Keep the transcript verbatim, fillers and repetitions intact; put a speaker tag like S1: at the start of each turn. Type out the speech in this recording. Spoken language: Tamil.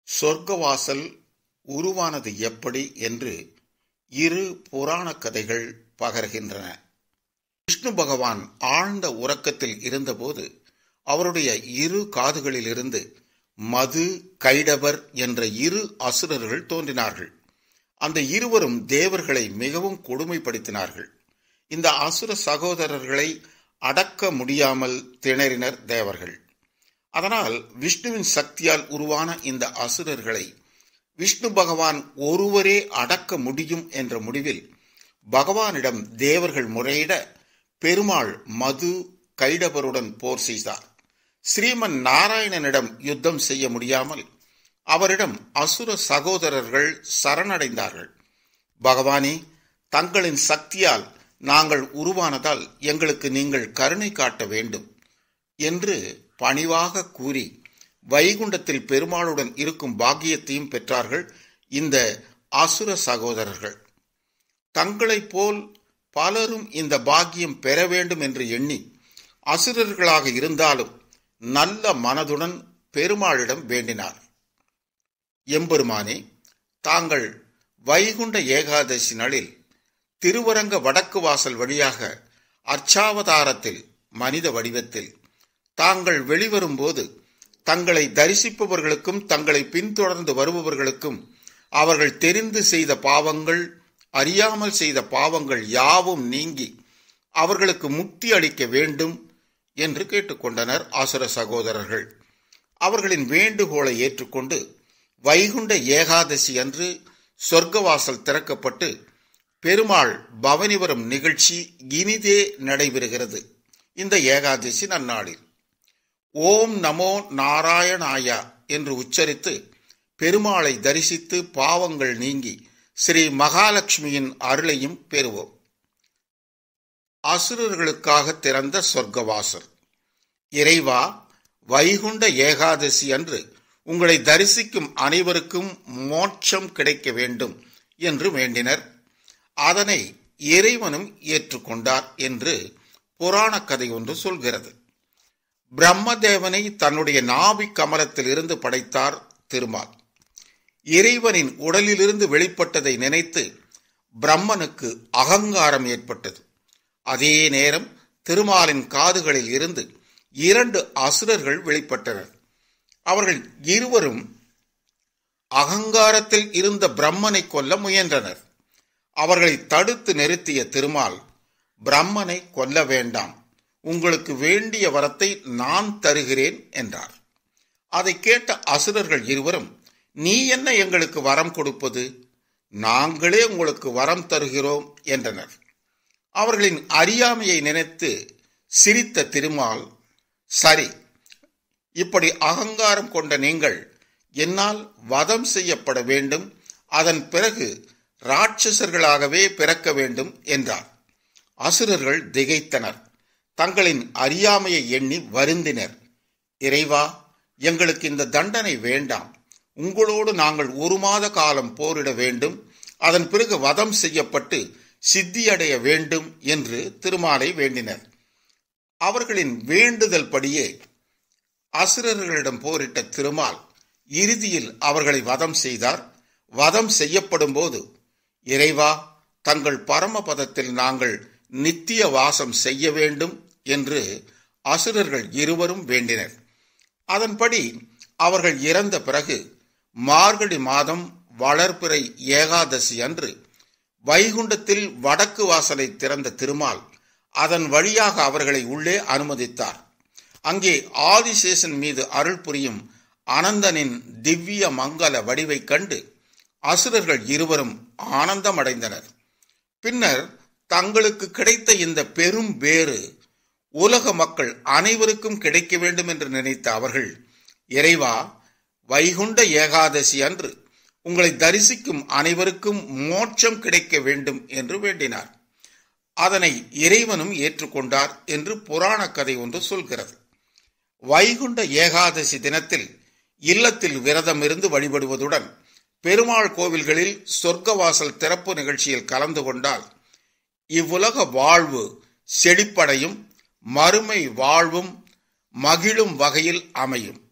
S1: சொர்க்கவாசல் உருவானது எப்படி என்று இரு புராண கதைகள் பகர்கின்றன. விஷ்ணு பகவான் ஆழ்ந்த உறக்கத்தில் இருந்தபோது அவருடைய இரு காதுகளிலிருந்து மது, கைடபர் என்ற இரு அசுரர்கள் தோன்றினார்கள். அந்த இருவரும் தேவர்களை மிகவும் கொடுமைப்படுத்தினார்கள். இந்த அசுர சகோதரர்களை அடக்க முடியாமல் திணறினர் தேவர்கள். அதனால் விஷ்ணுவின் சக்தியால் உருவான இந்த அசுரர்களை விஷ்ணு பகவான் ஒருவரே அடக்க முடியும் என்ற முடிவில் பகவானிடம் தேவர்கள் முறையிட பெருமாள் மது, கைடபருடன் போர் செய்தார். ஸ்ரீமன் நாராயணனிடம் யுத்தம் செய்ய முடியாமல் அவரிடம் அசுர சகோதரர்கள் சரணடைந்தார்கள். பகவானே, தங்களின் சக்தியால் நாங்கள் உருவானதால் எங்களுக்கு நீங்கள் கருணை காட்ட வேண்டும் என்று பணிவாக கூறி வைகுண்டத்தில் பெருமாளுடன் இருக்கும் பாக்கியத்தையும் பெற்றார்கள் இந்த அசுர சகோதரர்கள். தங்களைப் போல் பலரும் இந்த பாக்கியம் பெற வேண்டும் என்று எண்ணி அசுரர்களாக இருந்தாலும் நல்ல மனதுடன் பெருமாளிடம் வேண்டினார். எம்பெருமானே, தாங்கள் வைகுண்ட ஏகாதசி நாளில் திருவரங்க வடக்கு வாசல் வழியாக அர்ச்சாவதாரத்தில் மனித வடிவத்தில் தாங்கள் வெளிவரும்போது தங்களை தரிசிப்பவர்களுக்கும் தங்களை பின்தொடர்ந்து வருபவர்களுக்கும் அவர்கள் தெரிந்து செய்த பாவங்கள், அறியாமல் செய்த பாவங்கள் யாவும் நீங்கி அவர்களுக்கு முக்தி அளிக்க வேண்டும் என்று கேட்டுக்கொண்டனர் அசுர சகோதரர்கள். அவர்களின் வேண்டுகோளை ஏற்றுக்கொண்டு வைகுண்ட ஏகாதசி அன்று சொர்க்கவாசல் திறக்கப்பட்டு பெருமாள் பவனி வரும் நிகழ்ச்சி இனிதே நடைபெறுகிறது. இந்த ஏகாதசி நன்னாளில் ஓம் நமோ நாராயணாயா என்று உச்சரித்து பெருமாளை தரிசித்து பாவங்கள் நீங்கி ஸ்ரீ மகாலட்சுமியின் அருளையும் பெறுவோம். அசுரர்களுக்காக திறந்த சொர்க்கவாசல். இறைவா, வைகுண்ட ஏகாதசி அன்று உங்களை தரிசிக்கும் அனைவருக்கும் மோட்சம் கிடைக்க வேண்டும் என்று வேண்டினர். அதனை இறைவனும் ஏற்றுக்கொண்டார் என்று புராண கதை ஒன்று சொல்கிறது. பிரம்மதேவனை தன்னுடைய நாபி கமலத்தில் இருந்து படைத்தார் திருமால். இறைவனின் உடலிலிருந்து வெளிப்பட்டதை நினைத்து பிரம்மனுக்கு அகங்காரம் ஏற்பட்டது. அதே நேரம் திருமாலின் காதுகளில் இருந்து இரண்டு அசுரர்கள் வெளிப்பட்டனர். அவர்கள் இருவரும் அகங்காரத்தில் இருந்த பிரம்மனை கொல்ல முயன்றனர். அவர்களை தடுத்து நிறுத்திய திருமால், பிரம்மனை கொல்ல வேண்டாம், உங்களுக்கு வேண்டிய வரத்தை நான் தருகிறேன் என்றார். அதை கேட்ட அசுரர்கள் இருவரும், நீ என்ன எங்களுக்கு வரம் கொடுப்பது, நாங்களே உங்களுக்கு வரம் தருகிறோம் என்றனர். அவர்களின் அறியாமையை நினைத்து சிரித்த திருமால், சரி, இப்படி அகங்காரம் கொண்ட நீங்கள் என்னால் வதம் செய்யப்பட வேண்டும், அதன் பிறகு ராட்சசர்களாகவே பிறக்க வேண்டும் என்றார். அசுரர்கள் திகைத்தனர். தங்களின் அறியாமையை எண்ணி வருந்தினர். இறைவா, எங்களுக்கு இந்த தண்டனை வேண்டாம், உங்களோடு நாங்கள் ஒரு மாத காலம் போரிட வேண்டும், அதன் பிறகு வதம் செய்யப்பட்டு சித்தியடைய வேண்டும் என்று திருமாலை வேண்டினர். அவர்களின் வேண்டுதல் படியே அசுரர்களிடம் போரிட்ட திருமால் இறுதியில் அவர்களை வதம் செய்தார். வதம் செய்யப்படும் போது, இறைவா, தங்கள் பரமபதத்தில் நாங்கள் நித்திய வாசம் செய்ய வேண்டும் என்று அசுரர்கள் இருவரும் வேண்டினர். அதன்படி அவர்கள் இறந்த பிறகு மார்கழி மாதம் வளர்பிறை ஏகாதசி அன்று வைகுண்டத்தில் வடக்கு வாசலை திறந்த திருமால் அதன் வழியாக அவர்களை உள்ளே அனுமதித்தார். அங்கே ஆதிசேஷன் மீது அருள் புரியும் அனந்தனின் திவ்ய மங்கள வடிவை கண்டு அசுரர்கள் இருவரும் ஆனந்தமடைந்தனர். பின்னர் தங்களுக்கு கிடைத்த இந்த பெரும் பேறு உலக மக்கள் அனைவருக்கும் கிடைக்க வேண்டும் என்று நினைத்த அவர்கள், இறைவா, வைகுண்ட ஏகாதசி அன்று உங்களை தரிசிக்கும் அனைவருக்கும் மோட்சம் கிடைக்க வேண்டும் என்று வேண்டினார். அதனை இறைவனும் ஏற்றுக்கொண்டார் என்று புராண கதை ஒன்று சொல்கிறது. வைகுண்ட ஏகாதசி தினத்தில் இல்லத்தில் விரதம் இருந்து வழிபடுவதுடன் பெருமாள் கோவில்களில் சொர்க்கவாசல் திறப்பு நிகழ்ச்சியில் கலந்து கொண்டால் இவ்வுலக வாழ்வு செழிப்படையும், மறுமை வாழ்வும் மகிழும் வகையில் அமையும்.